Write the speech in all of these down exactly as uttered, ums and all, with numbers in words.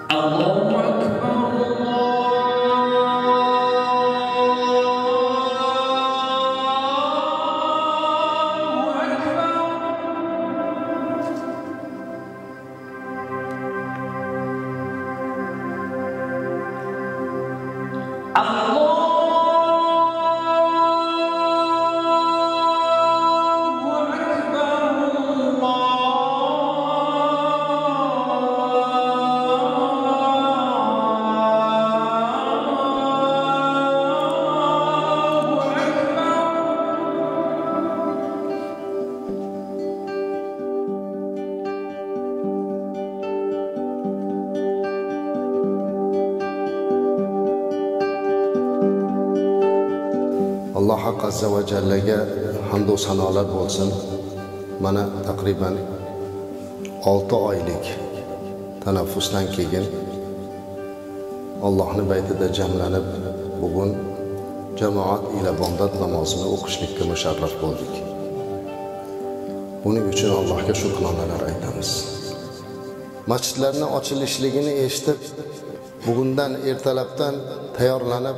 Alloh azza va jallaga hamd va sanolar bo'lsin. Mana taqriban olti oylik tanaffusdan keyin Allohning baytida jamlanib bugun jamoat ila bomdod namozini o'qishlikka musharraf bo'ldik. Buning uchun Allohga shukronalar aytamiz. Masjidlarning ochilishligini eshitib, bugundan ertalabdan tayyorlanib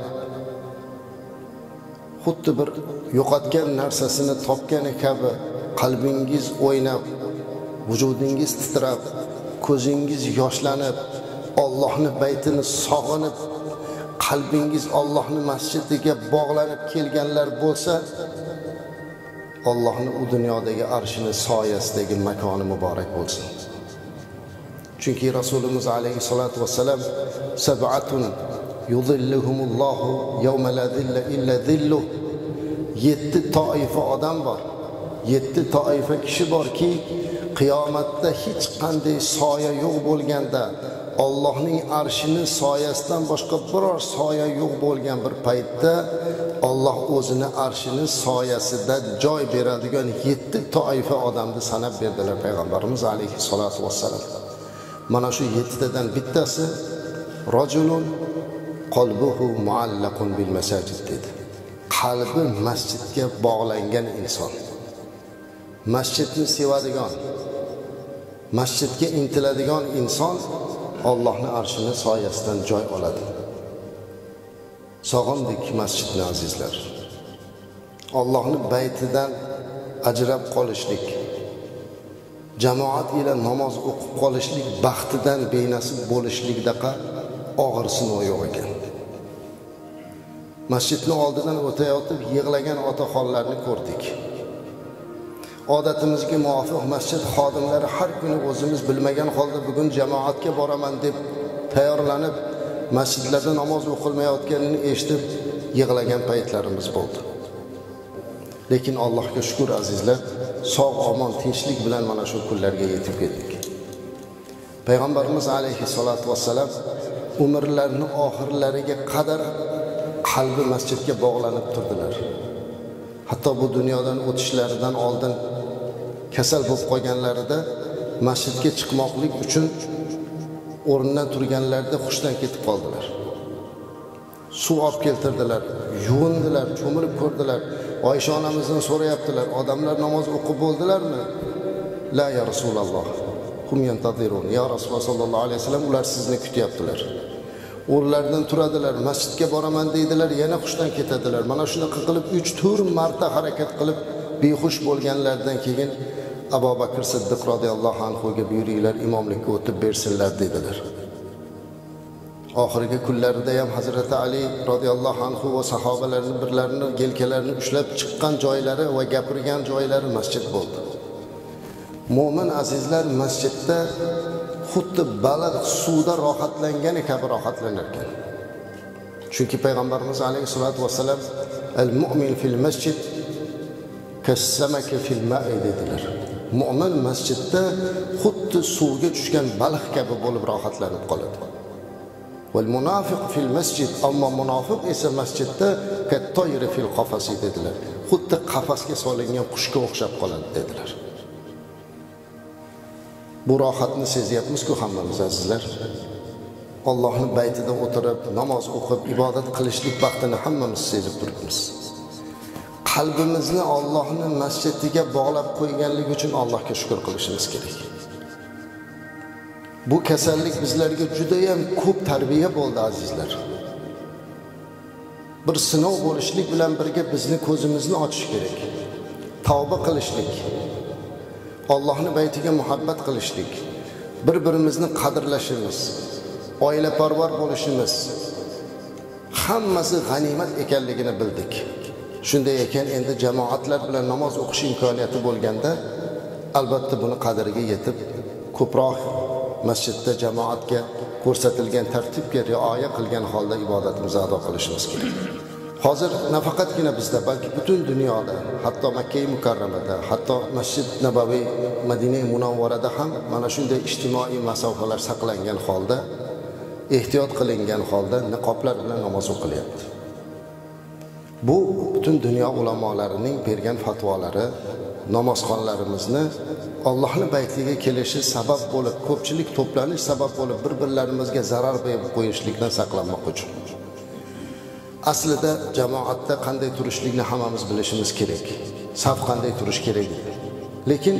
xuddi bir yo'qotgan narsasini topgani kabi qalbingiz o'ynab, vujudingiz titrab, ko'zingiz yoshlanib, Allohning baytini sog'inib, qalbingiz Allohning masjidiga bog'lanib kelganlar bo'lsa, Allohning u dunyodagi arshining soyasidagi makoni muborak bo'lsin. Chunki Rasulimiz alayhisolatu vassalam sab'atun yuzilluhumullohu yawma la zilla illa zilluh. Yetti toifa odam bor. Yetti toifa kishi borki, qiyomatda hech qanday soya yo'q bo'lganda, Allohning arshining soyasidan boshqa biror soya yo'q bo'lgan bir paytda Alloh o'zini arshining soyasida joy beradigan yetti toifa odamni sanab berdilar payg'ambarimiz alayhisolatu vassalam. Mana shu yettitadan bittasi rajulun qalbuhu muallaqun bil masajid dedi. Qalbi masjidga bog'langan inson. Masjidni sevadigan, masjidga intiladigan inson Allohning arshining soyasidan joy oladi. Sog'indik masjidni azizlar. Allohning baytidan ajrab qolishlik, jamoat ila namoz o'qib qolishlik baxtidan benasib bo'lishlikdaqa og'ir sinov yo'q ekan. Masjidni oldidan o'tayotib yig'lagan otaxonlarni ko'rdik. Odatimizga muvofiq masjid xodimlari har kuni o'zimiz bilmagan holda bugun jamoatga boraman deb tayyorlanib, masjidlarda namoz o'qilmayotganini eshitib yig'lagan paytlarimiz bo'ldi. Lekin Allohga shukr azizlar, sog' omon tinchlik bilan mana shu kunlarga yetib keldik. Payg'ambarimiz alayhisolatu vassalam umrlarining oxirlariga qadar qalbi masjidga bog'lanib turdilar. Hatto bu dunyodan o'tishlaridan oldin kasal bo'lib qolganlarida masjidga chiqmoqlik uchun o'rnidan turganlarida hushdan ketib qoldilar. Suv olib keltirdilar, yuvindilar, cho'milib ko'rdilar. Oysha onamizdan so'rayaptilar, odamlar namoz o'qib bo'ldilarmi? La ya Rasululloh. Hum yantadirun. Ya Rasululloh sallallohu alayhi vasallam, ular sizni kutyaptilar. O'rlaridan turadilar, masjidga boraman deydilar, yana hushdan ketadilar. Mana shunaqa qilib uch to'rt marta harakat qilib behush bo'lganlardan keyin Abu Bakr Siddiq radhiyallohu anhu ga buyuringlar, imomlikka o'tib bersinlar dedilar. Oxirgi kunlarida ham Hazrati Ali radhiyallohu anhu va sahobalarning birlarini yelkalarini ushlab chiqqan joylari va gapirgan joylari masjid bo'ldi. Mo'min azizlar masjidda xuddi baliq suvda rohatlangani kabi rohatlanar ekan. Chunki payg'ambarimiz alayhisolatu vassalam al-mu'min fil masjid kas-samaki fil ma'i dedilar. Mu'min masjidda xuddi suvga tushgan baliq kabi bo'lib rohatlanib qoladi. Val munofiq fil masjid, ammo munofiq esa masjidda kat-toyri fil qafasi dedilar. Xuddi qafasga solingan qushga o'xshab qoladi dedilar. Bu rohatni sezyapmiz-ku hammamiz azizlar. Allohning baytida o'tirib, namoz o'qib, ibodat qilishlik vaqtini hammamiz sezib turibmiz. Qalbimizni Allohning masjidiga bog'lab qo'yganligi uchun Allohga shukr qilishimiz kerak. Bu kasallik bizlarga juda ham ko'p tarbiya bo'ldi azizlar. Bir sinov bo'lishlik bilan birga bizni ko'zimizni ochish kerak. Tavba qilishlik, Allohning baytiga muhabbat qilishlik, bir-birimizni qadrlashimiz, oilaparvar bo'lishimiz hammasi g'animat ekanligini bildik. Shunday ekan endi jamoatlar bilan namoz o'qish imkoniyati bo'lganda albatta buni qadriga yetib ko'proq masjidda jamoatga ko'rsatilgan tartibga rioya qilgan holda ibodatimizni ado qilishimiz kerak. Hozir nafaqatgina bizda, balki butun dunyoda, hatto Makka mukarramada, hatto Masjid Nabaviy, Madina Munawvarada ham mana shunday ijtimoiy masofalar saqlangan holda, ehtiyot qilingan holda niqoblar bilan namoz o'qilyapti. Bu butun dunyo ulamolarining bergan fatvolari, namozxonlarimizni Allohning baytiga kelishi sabab bo'lib, ko'pchilik to'planish sabab bo'lib, bir-birlarimizga zarar berib qo'yishlikdan saqlanmoq uchun. Aslida jamoatda qanday turishlikni hammamiz bilishimiz kerak. Saf qanday turish kerak. Lekin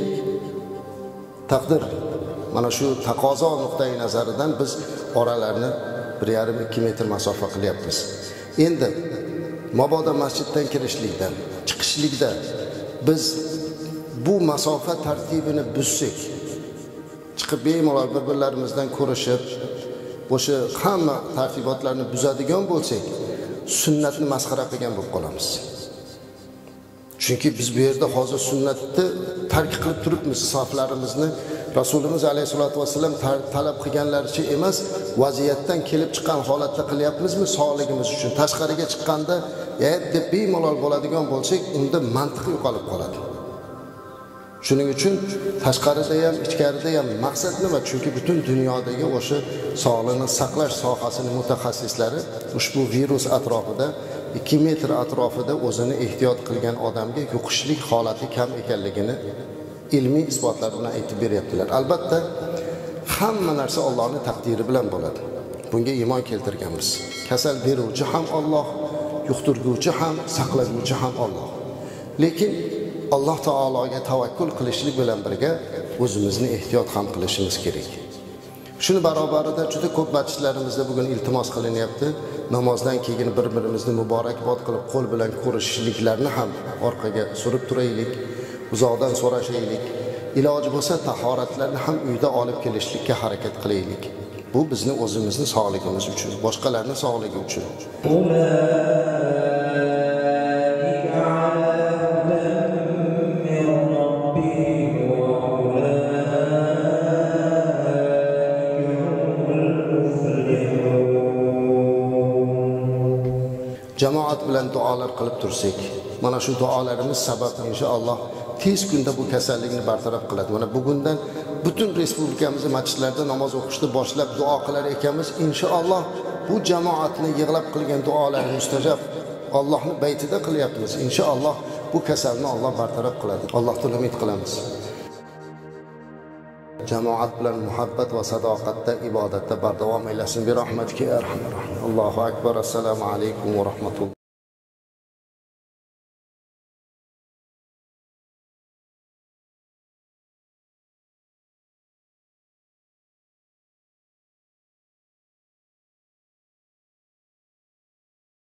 taqdir mana shu taqozo nuqtai nazaridan biz oralarni bir yarim ikki metr masofa qilyapmiz. Endi mabodo masjiddan kirishlikdan, chiqishlikda biz bu masofa tartibini buzsak, chiqib bemalol bir-birlarimizdan ko'rishib, o'sha hamma tartibotlarni buzadigan bo'lsak, sunnatni masxara qilgan bo'lib qolamiz. Chunki biz bu yerda hozir sunnatni tark qilib turibmiz, saflarimizni Rasulimiz alayhisolatu vasallam talab qilganlaricha emas, vaziyatdan kelib chiqqan holatda qilyapmizmi sog'ligimiz uchun. Tashqariga chiqqanda "Ey" deb bemalol bo'ladigan bo'lsak, unda mantiq yo'qolib qoladi. Shuning uchun tashqarida ham, ichkarida ham maqsad nima? Chunki butun dunyodagi o'sha sog'liqni saqlash sohasining mutaxassislari ushbu virus atrofida ikki metr atrofida o'zini ehtiyot qilgan odamga yuqishlik holati kam ekanligini ilmiy isbotlar bilan aytib beryaptilar. Albatta hamma narsa Allohning taqdiri bilan bo'ladi. Bunga iymon keltirganmiz. Kasal beruvchi ham Alloh, yuqtirguvchi ham, saqlaguvchi ham Alloh. Lekin Alloh taologa tavakkul qilishlik bilan birga o'zimizni ehtiyot ham qilishimiz kerak. Shuni barobarida juda ko'p masjidlarimizda bugun iltimos qilinyapti. Namozdan keyin bir-birimizni muborakbod qilib qo'l bilan ko'rishishliklarni ham orqaga surib turaylik, uzoqdan so'rashaylik. Iloji bo'lsa tahoratlarni ham uyda olib kelishlikka harakat qilaylik. Bu bizni o'zimizni sog'ligimiz uchun, boshqalarning sog'ligi uchun. Jamoat bilan duolar qilib tursak, mana shu duolarimiz sabab inshaalloh tez kunda bu kasallikni bartaraf qiladi. Mana bugundan butun respublikamizda masjidlarda namoz o'qishni boshlab duo qilar ekanmiz. Inshaalloh bu jamoatni yig'lab qilgan duolar mustajab. Allohning baytida qilyapmiz. Inshaalloh bu kasalni Alloh bartaraf qiladi. Allohdan umid qilamiz. Jamoat bilan muhabbat va sadoqatda ibodatda bardavom aylasin. Bi rahmatika ya arhamar rohim. Allohu akbar. Assalomu alaykum va rahmatulloh.